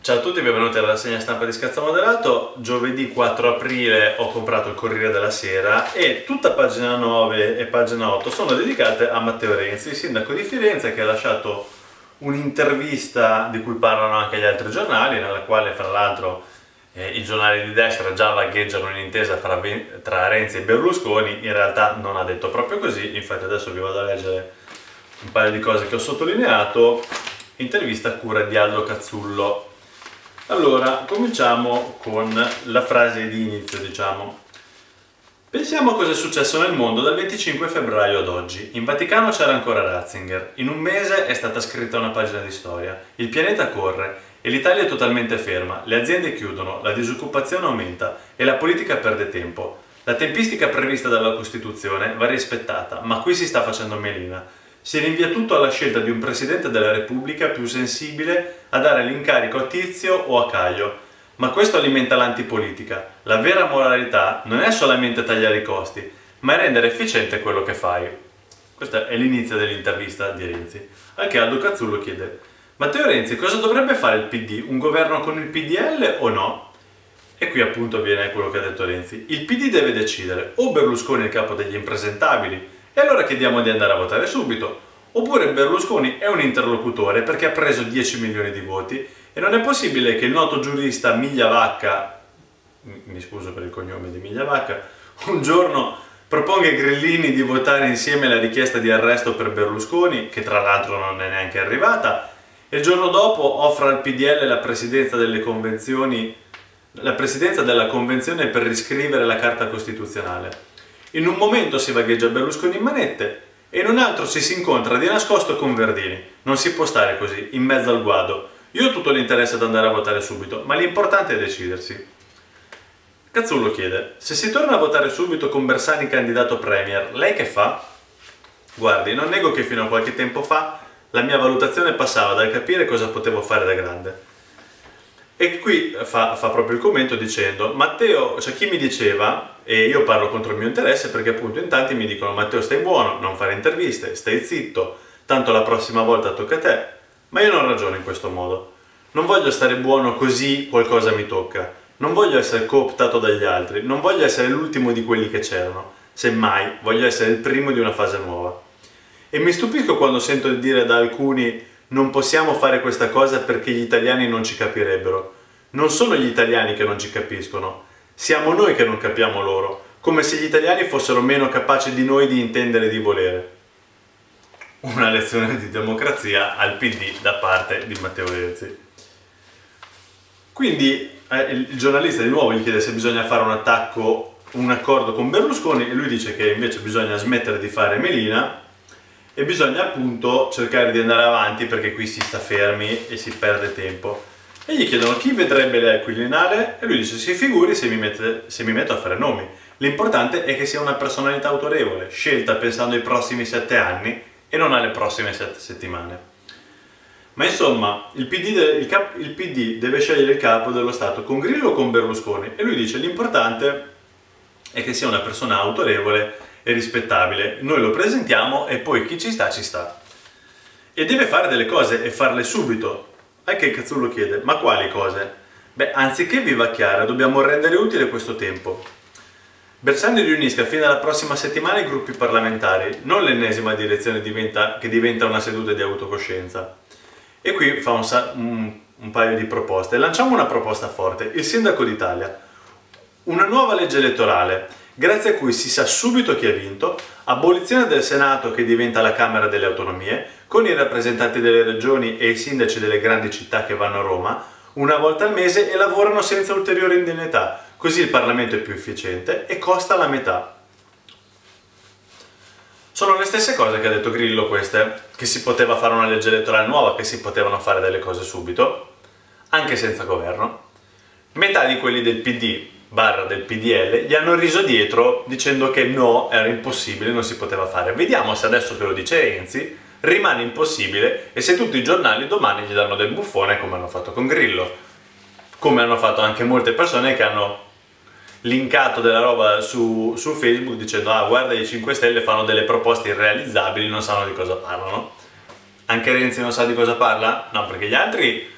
Ciao a tutti, benvenuti alla rassegna stampa di Scazza Moderato. Giovedì 4 aprile ho comprato il Corriere della Sera e tutta pagina 9 e pagina 8 sono dedicate a Matteo Renzi, il sindaco di Firenze, che ha lasciato un'intervista di cui parlano anche gli altri giornali, nella quale fra l'altro i giornali di destra già vagheggiano un'intesa tra Renzi e Berlusconi. In realtà non ha detto proprio così, infatti adesso vi vado a leggere un paio di cose che ho sottolineato. Intervista a cura di Aldo Cazzullo. Allora, cominciamo con la frase di inizio, diciamo. Pensiamo a cosa è successo nel mondo dal 25 febbraio ad oggi. In Vaticano c'era ancora Ratzinger. In un mese è stata scritta una pagina di storia. Il pianeta corre e l'Italia è totalmente ferma. Le aziende chiudono, la disoccupazione aumenta e la politica perde tempo. La tempistica prevista dalla Costituzione va rispettata, ma qui si sta facendo melina. Si rinvia tutto alla scelta di un Presidente della Repubblica più sensibile a dare l'incarico a Tizio o a Caio. Ma questo alimenta l'antipolitica. La vera moralità non è solamente tagliare i costi, ma è rendere efficiente quello che fai. Questo è l'inizio dell'intervista di Renzi. Anche Aldo Cazzullo chiede: Matteo Renzi, cosa dovrebbe fare il PD? Un governo con il PDL o no? E qui appunto viene quello che ha detto Renzi. Il PD deve decidere: o Berlusconi è il capo degli impresentabili, e allora chiediamo di andare a votare subito. Oppure Berlusconi è un interlocutore perché ha preso 10 milioni di voti e non è possibile che il noto giurista Migliavacca, mi scuso per il cognome di Migliavacca, un giorno proponga ai grillini di votare insieme la richiesta di arresto per Berlusconi, che tra l'altro non è neanche arrivata, e il giorno dopo offra al PDL la presidenza delle convenzioni, la presidenza della convenzione per riscrivere la Carta Costituzionale. In un momento si vagheggia Berlusconi in manette e in un altro si incontra di nascosto con Verdini. Non si può stare così, in mezzo al guado. Io ho tutto l'interesse ad andare a votare subito, ma l'importante è decidersi. Cazzullo chiede: se si torna a votare subito con Bersani candidato premier, lei che fa? Guardi, non nego che fino a qualche tempo fa la mia valutazione passava dal capire cosa potevo fare da grande. E qui fa proprio il commento dicendo: Matteo, cioè chi mi diceva, e io parlo contro il mio interesse perché appunto in tanti mi dicono: Matteo, stai buono, non fare interviste, stai zitto, tanto la prossima volta tocca a te. Ma io non ragiono in questo modo. Non voglio stare buono così qualcosa mi tocca. Non voglio essere cooptato dagli altri, non voglio essere l'ultimo di quelli che c'erano. Semmai, voglio essere il primo di una fase nuova. E mi stupisco quando sento dire da alcuni: non possiamo fare questa cosa perché gli italiani non ci capirebbero. Non sono gli italiani che non ci capiscono, siamo noi che non capiamo loro, come se gli italiani fossero meno capaci di noi di intendere e di volere. Una lezione di democrazia al PD da parte di Matteo Renzi. Quindi il giornalista di nuovo gli chiede se bisogna fare un accordo con Berlusconi e lui dice che invece bisogna smettere di fare melina e bisogna appunto cercare di andare avanti perché qui si sta fermi e si perde tempo. E gli chiedono chi vedrebbe lei al Quirinale e lui dice: si figuri se mi metto a fare nomi. L'importante è che sia una personalità autorevole, scelta pensando ai prossimi 7 anni e non alle prossime 7 settimane. Ma insomma, il PD deve scegliere il capo dello Stato con Grillo o con Berlusconi e lui dice: l'importante è che sia una persona autorevole e rispettabile, noi lo presentiamo e poi chi ci sta ci sta. E deve fare delle cose e farle subito. Anche il Cazzullo chiede: ma quali cose? Beh, anziché vivacchiare dobbiamo rendere utile questo tempo. Bersani riunisca fino alla prossima settimana i gruppi parlamentari, non l'ennesima direzione che diventa una seduta di autocoscienza. E qui fa un paio di proposte. Lanciamo una proposta forte: il sindaco d'Italia. Una nuova legge elettorale, grazie a cui si sa subito chi ha vinto, abolizione del Senato che diventa la Camera delle Autonomie, con i rappresentanti delle regioni e i sindaci delle grandi città che vanno a Roma una volta al mese e lavorano senza ulteriori indennità, così il Parlamento è più efficiente e costa la metà. Sono le stesse cose che ha detto Grillo queste, che si poteva fare una legge elettorale nuova, che si potevano fare delle cose subito, anche senza governo. Metà di quelli del PD del PDL gli hanno riso dietro dicendo che no, era impossibile, non si poteva fare. Vediamo se adesso che lo dice Renzi rimane impossibile e se tutti i giornali domani gli danno del buffone come hanno fatto con Grillo, come hanno fatto anche molte persone che hanno linkato della roba su Facebook dicendo: ah, guarda, i 5 Stelle fanno delle proposte irrealizzabili, non sanno di cosa parlano. Anche Renzi non sa di cosa parla? No, perché gli altri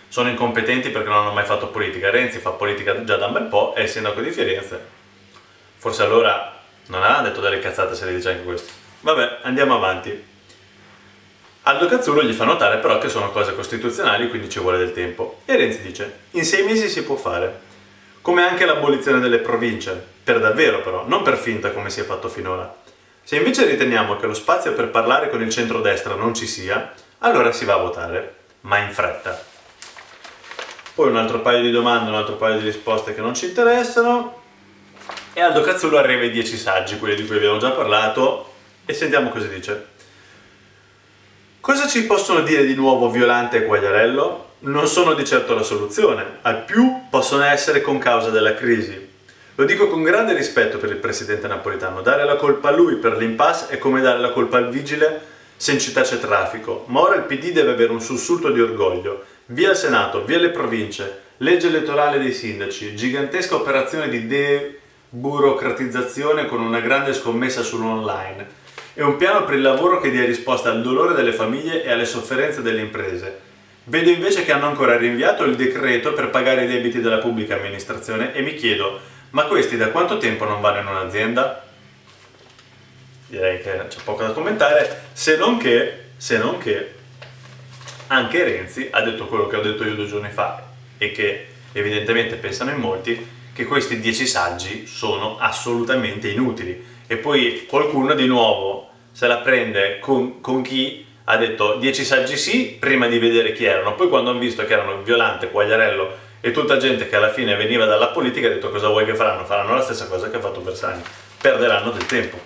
sono incompetenti perché non hanno mai fatto politica. Renzi fa politica già da un bel po', è il sindaco di Firenze. Forse allora non ha detto delle cazzate se le dice anche questo. Vabbè, andiamo avanti. Aldo Cazzullo gli fa notare però che sono cose costituzionali, quindi ci vuole del tempo. E Renzi dice, in 6 mesi si può fare. Come anche l'abolizione delle province, per davvero però, non per finta come si è fatto finora. Se invece riteniamo che lo spazio per parlare con il centrodestra non ci sia, allora si va a votare, ma in fretta. Poi un altro paio di domande, un altro paio di risposte che non ci interessano, e Aldo Cazzullo arriva ai 10 saggi, quelli di cui abbiamo già parlato, e sentiamo cosa dice. Cosa ci possono dire di nuovo Violante e Quagliarello? Non sono di certo la soluzione, al più possono essere concausa della crisi. Lo dico con grande rispetto per il presidente napolitano, dare la colpa a lui per l'impasse è come dare la colpa al vigile se in città c'è traffico, ma ora il PD deve avere un sussulto di orgoglio. Via il Senato, via le province, legge elettorale dei sindaci, gigantesca operazione di deburocratizzazione con una grande scommessa sull'online e un piano per il lavoro che dia risposta al dolore delle famiglie e alle sofferenze delle imprese. Vedo invece che hanno ancora rinviato il decreto per pagare i debiti della pubblica amministrazione e mi chiedo, ma questi da quanto tempo non vanno in un'azienda? Direi che c'è poco da commentare, se non che anche Renzi ha detto quello che ho detto io 2 giorni fa e che evidentemente pensano in molti, che questi 10 saggi sono assolutamente inutili. E poi qualcuno di nuovo se la prende con chi ha detto 10 saggi sì prima di vedere chi erano, poi quando hanno visto che erano Violante, Quagliarello e tutta gente che alla fine veniva dalla politica ha detto cosa vuoi che faranno? Faranno la stessa cosa che ha fatto Bersani, perderanno del tempo.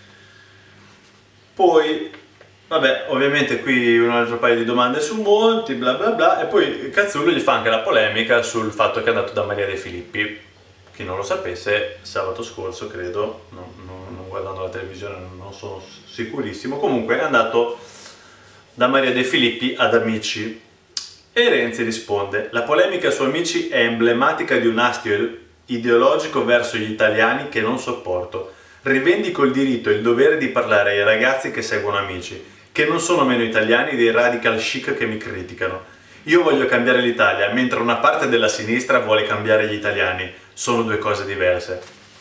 Poi, vabbè, ovviamente qui un altro paio di domande su Monti, bla bla bla, e poi Cazzullo gli fa anche la polemica sul fatto che è andato da Maria De Filippi. Chi non lo sapesse, sabato scorso credo, non guardando la televisione non sono sicurissimo, comunque è andato da Maria De Filippi ad Amici e Renzi risponde: la polemica su Amici è emblematica di un astio ideologico verso gli italiani che non sopporto. Rivendico il diritto e il dovere di parlare ai ragazzi che seguono Amici, che non sono meno italiani dei radical chic che mi criticano. Io voglio cambiare l'Italia, mentre una parte della sinistra vuole cambiare gli italiani. Sono 2 cose diverse.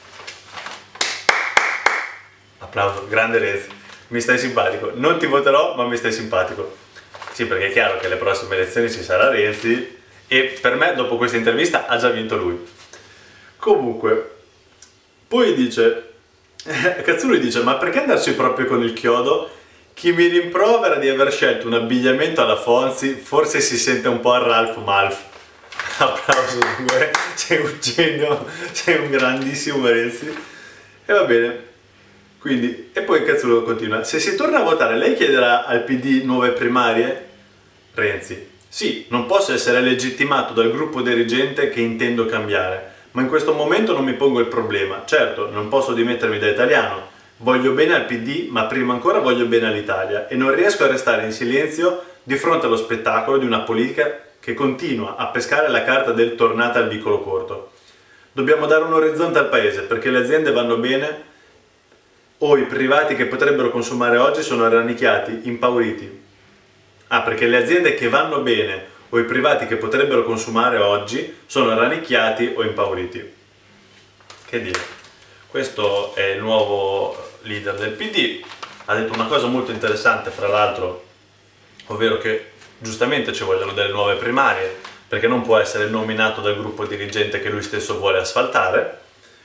Applauso, grande Renzi. Mi stai simpatico. Non ti voterò, ma mi stai simpatico. Sì, perché è chiaro che alle prossime elezioni ci sarà Renzi e per me, dopo questa intervista, ha già vinto lui. Comunque, poi dice... Cazzullo dice, ma perché andarci proprio con il chiodo? Chi mi rimprovera di aver scelto un abbigliamento alla Fonzi forse si sente un po' a Ralph Malf. Applauso, sei un genio, sei un grandissimo Renzi. E va bene. Quindi, e poi Cazzullo continua, se si torna a votare lei chiederà al PD nuove primarie? Renzi, sì, non posso essere legittimato dal gruppo dirigente che intendo cambiare, ma in questo momento non mi pongo il problema. Certo, non posso dimettermi da italiano, voglio bene al PD, ma prima ancora voglio bene all'Italia e non riesco a restare in silenzio di fronte allo spettacolo di una politica che continua a pescare la carta del tornata al vicolo corto. Dobbiamo dare un orizzonte al paese perché le aziende vanno bene o i privati che potrebbero consumare oggi sono rannicchiati, impauriti. Ah, perché le aziende che vanno bene o i privati che potrebbero consumare oggi sono rannicchiati o impauriti. Che dire? Questo è il nuovo leader del PD. Ha detto una cosa molto interessante, fra l'altro, ovvero che giustamente ci vogliono delle nuove primarie, perché non può essere nominato dal gruppo dirigente che lui stesso vuole asfaltare.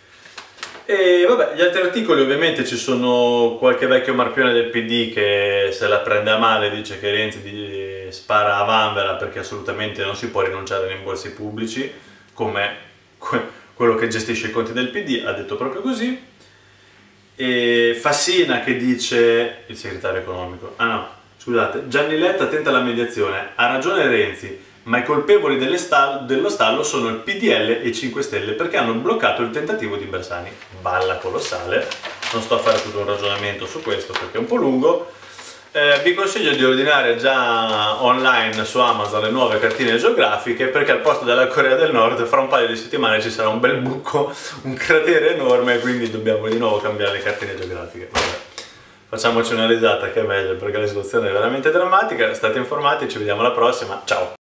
E vabbè, gli altri articoli ovviamente ci sono qualche vecchio marpione del PD che se la prende a male, dice che Renzi spara a vanvera perché assolutamente non si può rinunciare ai rimborsi pubblici, come quello che gestisce i conti del PD, ha detto proprio così. E Fassina che dice, il segretario economico, ah no, scusate, Gianni Letta tenta la mediazione, ha ragione Renzi, ma i colpevoli dello stallo sono il PDL e i 5 Stelle perché hanno bloccato il tentativo di Bersani. Balla colossale, non sto a fare tutto un ragionamento su questo perché è un po' lungo. Vi consiglio di ordinare già online su Amazon le nuove cartine geografiche perché al posto della Corea del Nord fra un paio di settimane ci sarà un bel buco, un cratere enorme, quindi dobbiamo di nuovo cambiare le cartine geografiche. Vabbè. Facciamoci una risata che è meglio perché la situazione è veramente drammatica. State informati, ci vediamo alla prossima, ciao!